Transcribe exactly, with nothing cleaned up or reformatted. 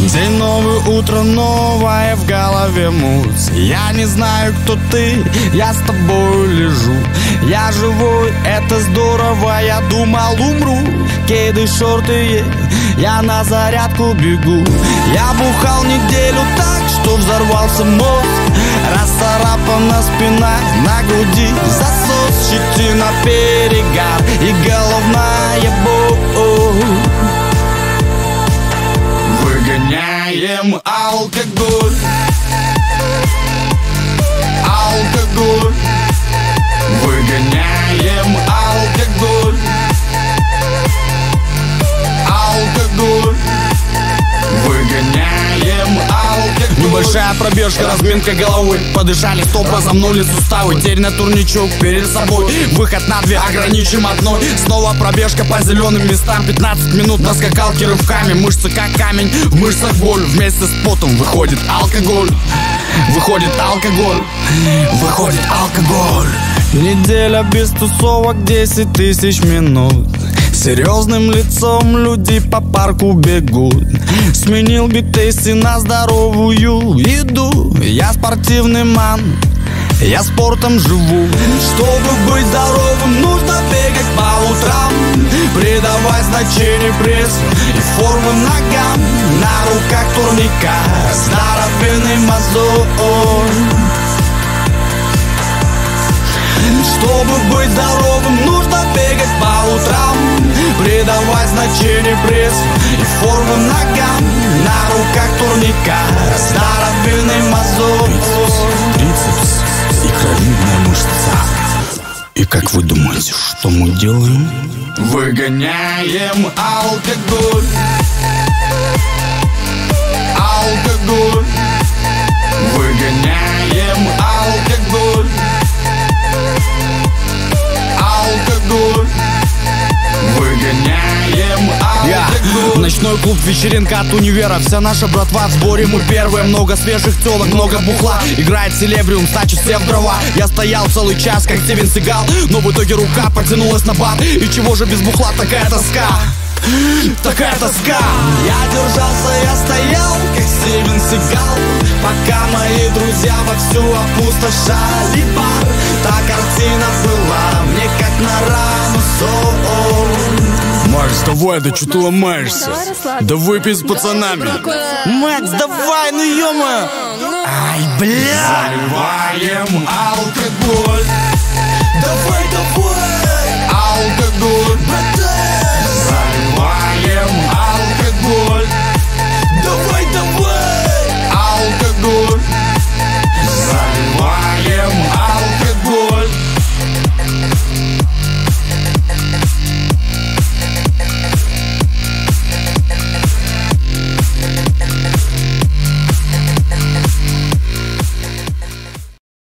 День новый, утро новое, в голове муть. Я не знаю, кто ты, я с тобой лежу. Я живой, это здорово, я думал умру. Кейды, шорты, я на зарядку бегу. Я бухал неделю так, что взорвался мозг. Расцарапана спина, на груди засос, щетина, перегар и головная боль. Выгоняем алкоголь, алкоголь. Выгоняем алкоголь, алкоголь. Выгоняем алкоголь. Небольшая пробежка, разминка головы. Подышали, стоп, разомнули суставы. Теперь на турничок перед собой. Выход на две, ограничим одной. Снова пробежка по зеленым местам. Пятнадцать минут на скакалке рывками. Мышцы как камень, в мышцах боль. Вместе с потом выходит алкоголь. Выходит алкоголь. Выходит алкоголь. Неделя без тусовок, десять тысяч минут. Серьезным лицом люди по парку бегут. Сменил биг-тейсти на здоровую еду. Я спортивный ман, я спортом живу. Чтобы быть здоровым, нужно бегать по утрам. Придавать значение прессу и формы ногам. На руках турника здоровенный мозоль. Чтобы быть здоровым, нужно бегать по утрам. Придавать значение прессу и форму ногам. На руках турника здоровенный мозоль. Трицепс, икровидная мышца. И как вы думаете, что мы делаем? Выгоняем алкоголь, алкоголь. Выгоняем алкоголь, алкоголь. Выгоняем алкоголь. Yeah. Ночной клуб, вечеринка от универа. Вся наша братва в сборе, мы первые. Много свежих телок, много бухла. Играет селебриум, значит все в дрова. Я стоял целый час, как Стивен Сигал. Но в итоге рука потянулась на бар. И чего же без бухла такая тоска? Такая тоска. Я держался, я стоял, как Стивен Сигал. Пока мои друзья вовсю опустошали бар. Та картина была мне как на рану соль. Макс, давай, да что ты ломаешься? Да выпей с пацанами. Макс, давай, ну ё-моё. Ай, бля. Заливаем алкоголь. Давай